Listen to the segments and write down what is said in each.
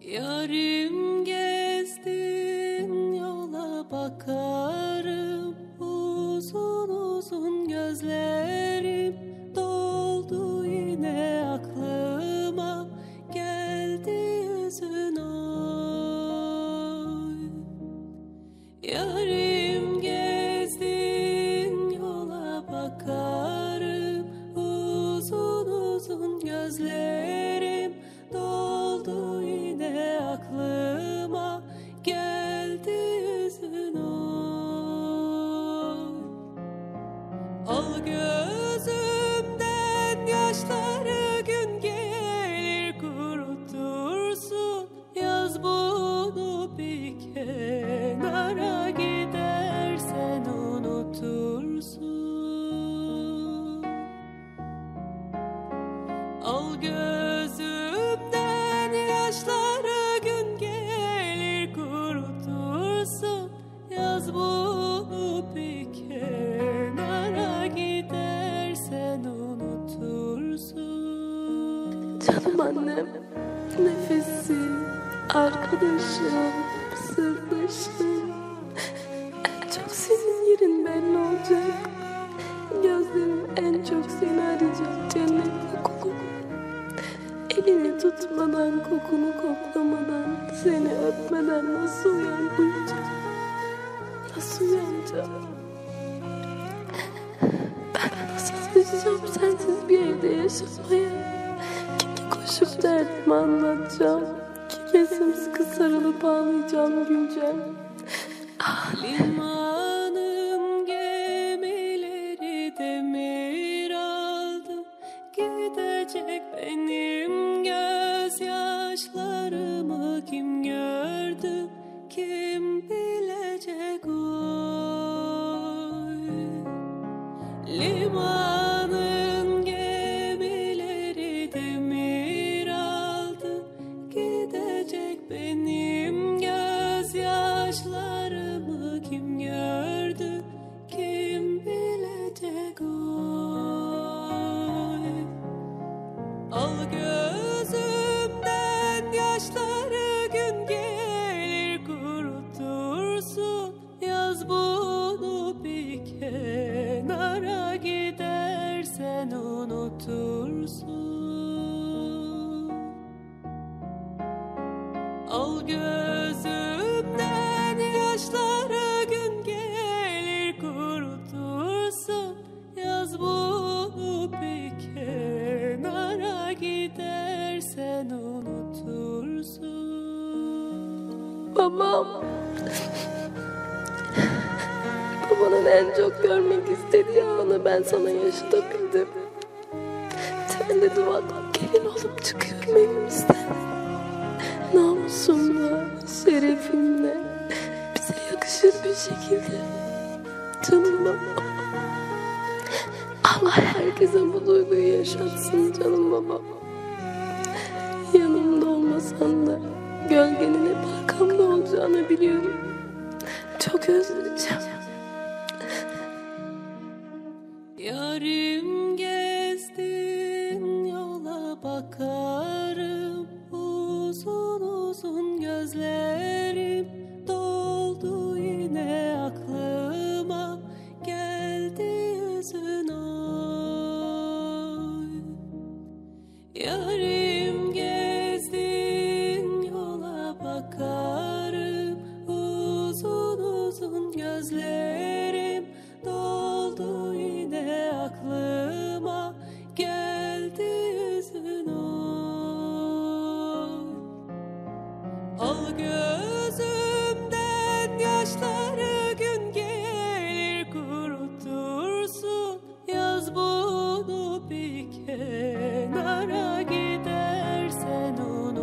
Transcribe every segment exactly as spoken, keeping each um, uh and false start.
Yarim gezdin yola bakarım, uzun uzun gözlerim doldu yine aklıma, geldi yüzün oy. Yarim gezdin yola bakarım, uzun uzun gözlerim doldu yine aklıma, geldi yüzün oy. Al gözümden yaşları, gün gelir kurutursun, yaz bunu bir kenara, gidersen unutursun. Al gözümden yaşları, gün gelir kurutursun, yaz bunu bir kenara, gidersen unutursun. Canım annem, nefesim, arkadaşım, sırdaşım. En çok senin yerin belli olacak. Gözlerim en çok seni arayacak, cennet kokulu. Elini tutmadan, kokunu koklamadan, seni öpmeden nasıl uyanmayacağım? Nasıl uyanacağım? Ben nasıl çalışacağım sensiz bir evde yaşamaya? Kime koşup derdimi anlatacağım? Kime sımsıkı sarılıp ağlayacağım, güleceğim? Ah, Limanım gemileri demir aldı, gidecek benim gözyaşlarımı kim gördü, kim bilecek oy. Limanın gemileri demir aldı, gidecek benim gözyaşlarımı kim gördü, kim bilecek oy. Al gözümden yaşları, gün gelir kurutursun, yaz bunu bir kenara, gidersen unutursun. Al gözümden yaşları, gün gelir kurutursun, yaz bunu bir kenara, gidersen unutursun. babam. Babanın en çok görmek istediği anı ben sana yaşatabildim. Sen de duvardan gelin olup çıkıyorum evimizden. Namusumla, şerefimle, bize yakışır bir şekilde. Canım babam. Allah herkese bu duyguyu yaşatsın canım babam. Yanımda olmasan da gölgenin hep arkamda olacağını biliyorum. Çok özleyeceğim. Yarim gezdin yola bakarım, uzun uzun gözlerim doldu yine aklıma, geldi yüzün oy. Yarim gezdin yola bakarım, uzun uzun gözlerim doldu yine aklıma, geldi yüzün oy. Al gözümden yaşları, gün gelir kurutursun, yaz bunu bir kenara, gidersen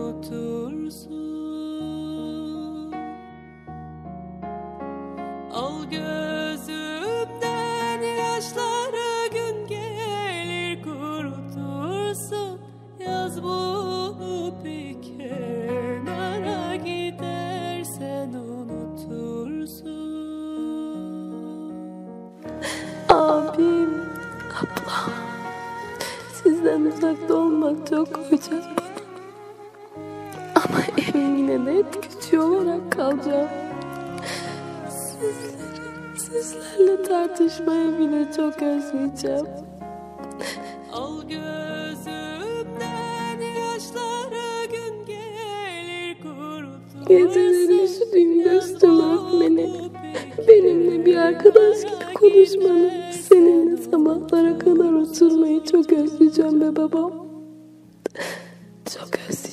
unutursun. Al gözümden yaşları, gün gelir kurutursun, yaz bunu bir kenara, gidersen unutursun. Abim, ablam, sizden uzakta olmak çok koyacak bana. Ama Ama evin yine de hep küçüğü olarak kalacağım. Sizleri, sizlerle tartışmayı bile çok özleyeceğim. Al gözümden yaşları, gün gelir kurutursun. Geceleri üşüdüğümde üstüme örtmeni, benimle bir arkadaş gibi konuşmanı, seninle sabahlara kadar oturmayı çok özleyeceğim be babam. Çok özleyeceğim.